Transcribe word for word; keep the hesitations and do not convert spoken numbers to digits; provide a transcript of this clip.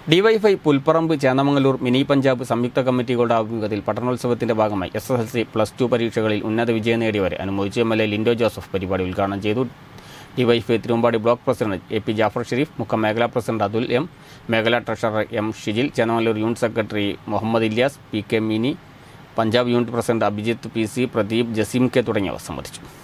DYFI Pulparamba Chennamangaloor Mini Punjab സംയുക്ത കമ്മിറ്റികളുടെ ആഭിമുഖ്യത്തിൽ പഠനോത്സവത്തിന്റെ ഭാഗമായി S S L C plus two പരീക്ഷകളിൽ ഉന്നത വിജയം നേടിയവരെ അനുമോദിച്ച് M L A Lindo Joseph പരിപാടി ഉദ്ഘാടനം ചെയ്തു. DYFI Thiruvambady block president A P Jafar Sherif, മുഖം മേഖലാ പ്രസിഡന്റ് അതുൽ എം, മേഖലാ treasurer M Shijil, Chennamangaloor unit secretary Muhammad Ilyas, P K Mini, Punjab unit president Abhijith P C, Pradeep, Jaseem K തുടങ്ങിയവർ സംബന്ധിച്ചു.